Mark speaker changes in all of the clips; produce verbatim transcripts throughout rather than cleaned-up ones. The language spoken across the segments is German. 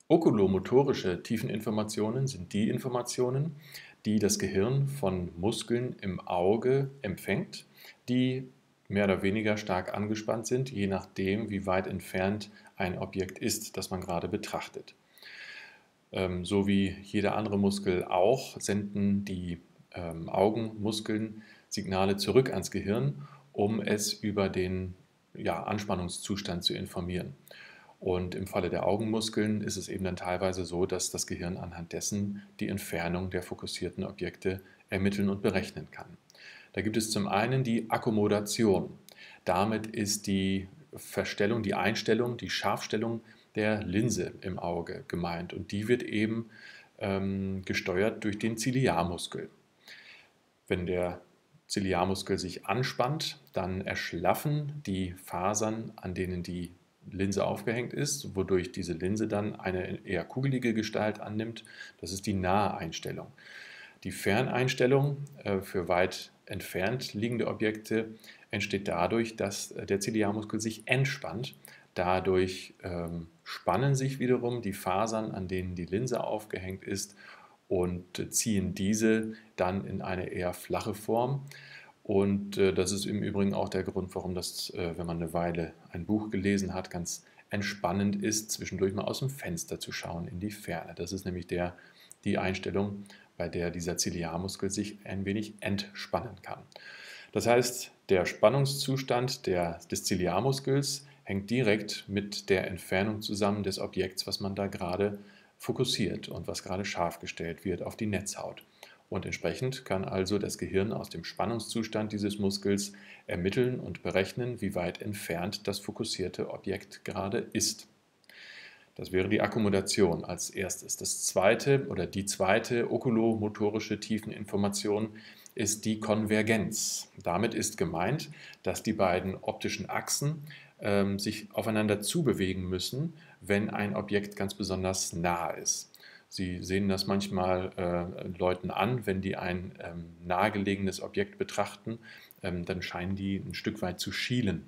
Speaker 1: Okulomotorische Tiefeninformationen sind die Informationen, die das Gehirn von Muskeln im Auge empfängt, die mehr oder weniger stark angespannt sind, je nachdem, wie weit entfernt ein Objekt ist, das man gerade betrachtet. Ähm, so wie jeder andere Muskel auch, senden die ähm, Augenmuskeln Signale zurück ans Gehirn, um es über den ja, Anspannungszustand zu informieren. Und im Falle der Augenmuskeln ist es eben dann teilweise so, dass das Gehirn anhand dessen die Entfernung der fokussierten Objekte ermitteln und berechnen kann. Da gibt es zum einen die Akkommodation. Damit ist die Verstellung, die Einstellung, die Scharfstellung der Linse im Auge gemeint. Und die wird eben ähm, gesteuert durch den Ziliarmuskel. Wenn der Ziliarmuskel sich anspannt, dann erschlaffen die Fasern, an denen die Linse aufgehängt ist, wodurch diese Linse dann eine eher kugelige Gestalt annimmt. Das ist die Naheinstellung. Die Ferneinstellung äh, für weit entfernt liegende Objekte entsteht dadurch, dass der Ziliarmuskel sich entspannt. Dadurch ähm, spannen sich wiederum die Fasern, an denen die Linse aufgehängt ist, und ziehen diese dann in eine eher flache Form. Und äh, das ist im Übrigen auch der Grund, warum das, äh, wenn man eine Weile ein Buch gelesen hat, ganz entspannend ist, zwischendurch mal aus dem Fenster zu schauen in die Ferne. Das ist nämlich der, die Einstellung, bei der dieser Ziliarmuskel sich ein wenig entspannen kann. Das heißt, der Spannungszustand der, des Ziliarmuskels hängt direkt mit der Entfernung zusammen des Objekts, was man da gerade fokussiert und was gerade scharf gestellt wird auf die Netzhaut. Und entsprechend kann also das Gehirn aus dem Spannungszustand dieses Muskels ermitteln und berechnen, wie weit entfernt das fokussierte Objekt gerade ist. Das wäre die Akkommodation als erstes. Das zweite oder die zweite okulomotorische Tiefeninformation ist die Konvergenz. Damit ist gemeint, dass die beiden optischen Achsen ähm, sich aufeinander zubewegen müssen, wenn ein Objekt ganz besonders nah ist. Sie sehen das manchmal äh, Leuten an, wenn die ein ähm, nahegelegenes Objekt betrachten, ähm, dann scheinen die ein Stück weit zu schielen.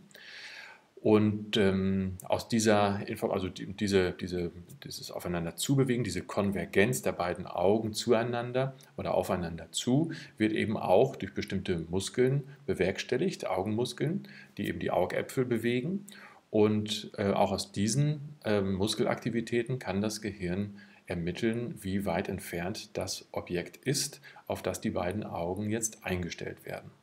Speaker 1: Und ähm, aus dieser Info, also die, diese, diese, dieses Aufeinander zubewegen, diese Konvergenz der beiden Augen zueinander oder aufeinander zu, wird eben auch durch bestimmte Muskeln bewerkstelligt, Augenmuskeln, die eben die Augäpfel bewegen. Und äh, auch aus diesen äh, Muskelaktivitäten kann das Gehirn ermitteln, wie weit entfernt das Objekt ist, auf das die beiden Augen jetzt eingestellt werden.